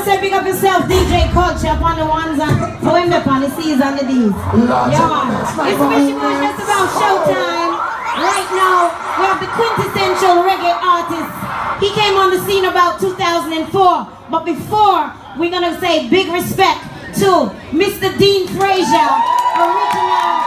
say big up yourself, DJ Culture, up on the ones and for him up on the C's and the D's. Yeah, man. It's Fishy Boy just about showtime. Right now, we have the quintessential reggae artist. He came on the scene about 2004. But before, we're gonna say big respect to Mr. Dean Frazier, original